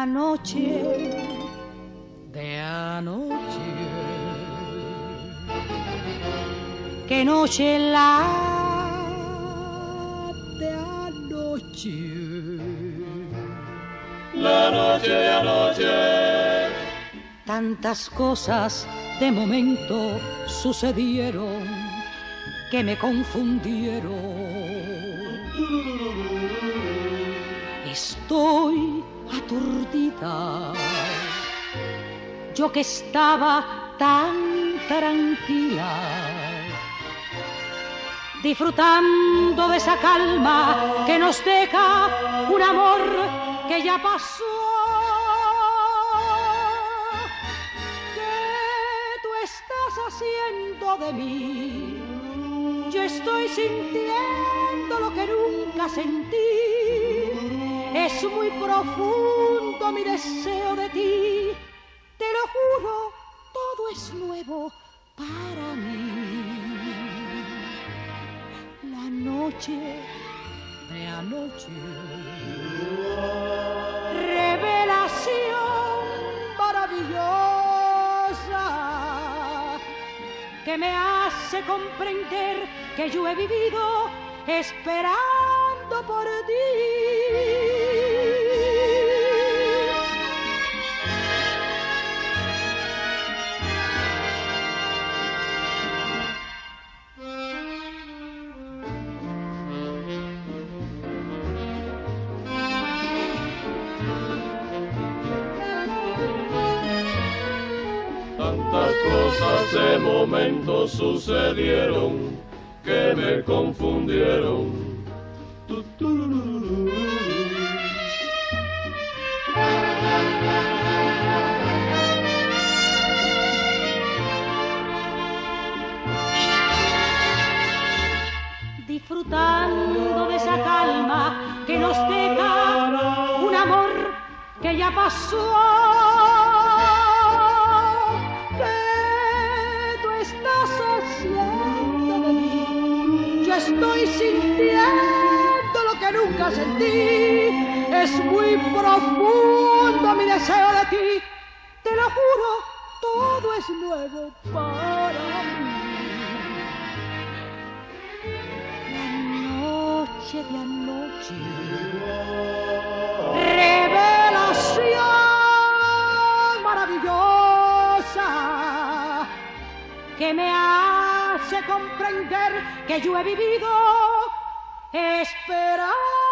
La noche de anoche, qué noche la de anoche, la noche de anoche. Tantas cosas de momento sucedieron que me confundieron. Estoy aturdida, yo que estaba tan tranquila, disfrutando de esa calma que nos deja un amor que ya pasó. ¿Qué tú estás haciendo de mí? Yo estoy sintiendo lo que nunca sentí. Es muy profundo mi deseo de ti. Te lo juro, todo es nuevo para mí. La noche de anoche, revelación maravillosa que me hace comprender que yo he vivido esperando por ti. Tantas cosas de momento sucedieron que me confundieron. Disfrutando de esa calma que nos deja un amor que ya pasó. ¿Qué tú estás haciendo de mí? Yo estoy sintiendo lo que nunca sentí. Es muy profundo mi deseo de ti. Te lo juro, todo es nuevo para mí. De anoche, revelación maravillosa que me hace comprender que yo he vivido esperando